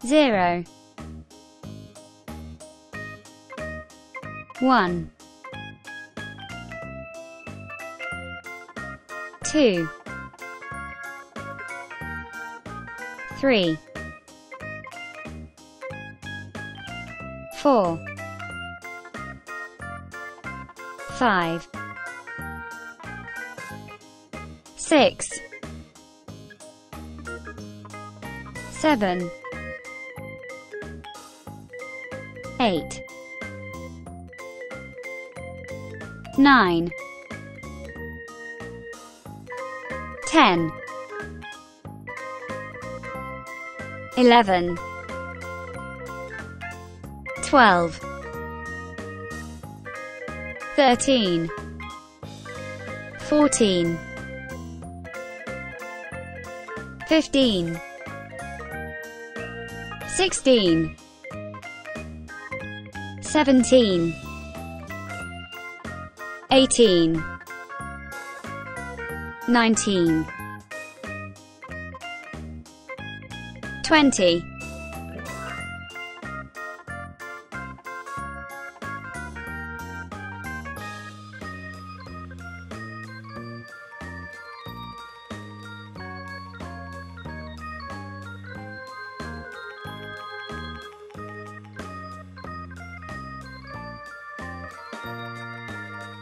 0 1 2 3 4 5 6 7 8 9 10 11 12 13 14 15 16 17 18 19 20